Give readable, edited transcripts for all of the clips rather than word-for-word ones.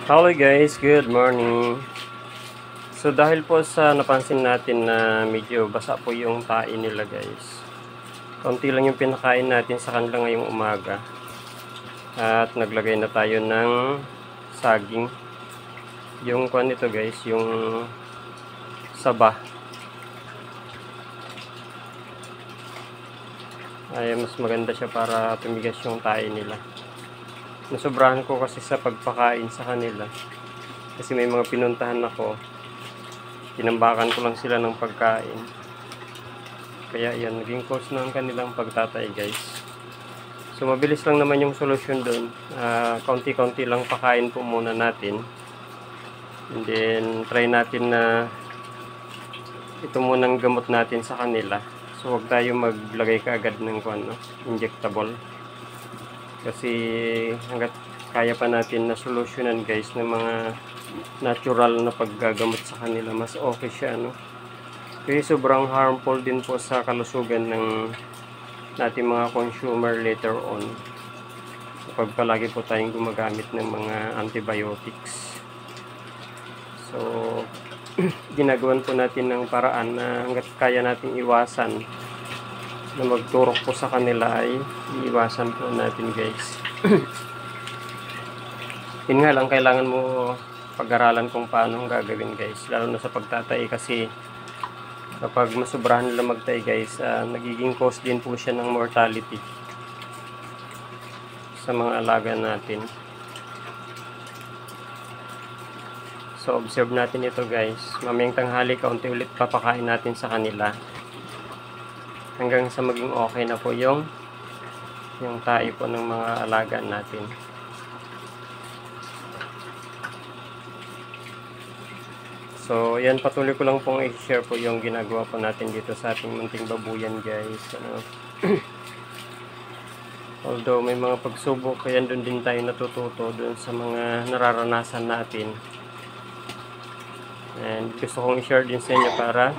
Hello guys, good morning. So dahil po sa napansin natin na medyo basa po yung tae nila guys. Kaunti lang yung pinakain natin sa kanila ngayong umaga. At naglagay na tayo ng saging. Yung kuan nito guys, yung saba. Ay mas maganda siya para tumigas yung tae nila. Nasobrahan ko kasi sa pagpakain sa kanila. Kasi may mga pinuntahan ako. Tinambakan ko lang sila ng pagkain. Kaya yan, naging cause ng kanilang pagtatay guys. So mabilis lang naman yung solusyon doon. Kaunti-kaunti lang pakain po muna natin. And then try natin na ito munang gamot natin sa kanila. So huwag tayo maglagay kaagad ng injectable. Kasi hanggat kaya pa natin na solusyonan guys ng mga natural na paggagamot sa kanila, mas okay siya, no? Kasi sobrang harmful din po sa kalusugan ng nating mga consumer later on kapag palagi po tayong gumagamit ng mga antibiotics. So ginagawan po natin ng paraan na hanggat kaya nating iwasan na magturok po sa kanila ay iiwasan po natin guys. Yun nga lang, kailangan mo pag-aralan kung paano gagawin guys, lalo na sa pagtatay kasi kapag masobrahan nila magtay guys, nagiging cause din po siya ng mortality sa mga alaga natin. So observe natin ito guys, mamayang tanghali kaunti ulit papakain natin sa kanila hanggang sa maging okay na po yung tae po ng mga alaga natin. So yan, patuloy ko lang pong i-share po yung ginagawa po natin dito sa ating munting babuyan guys. Although may mga pagsubok, kaya doon din tayo natututo doon sa mga nararanasan natin. And gusto kong i-share din sa inyo para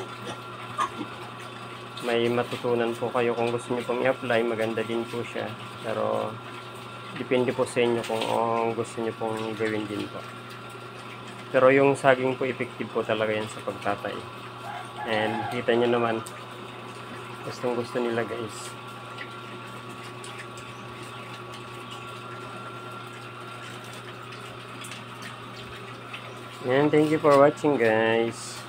may matutunan po kayo. Kung gusto niyo pong i-apply, maganda din po siya. Pero depende po sa inyo kung gusto niyo pong gawin din po. Pero yung saging po, effective po talaga yan sa pagtatay. And kita nyo naman, gustong gusto nila guys. And thank you for watching guys.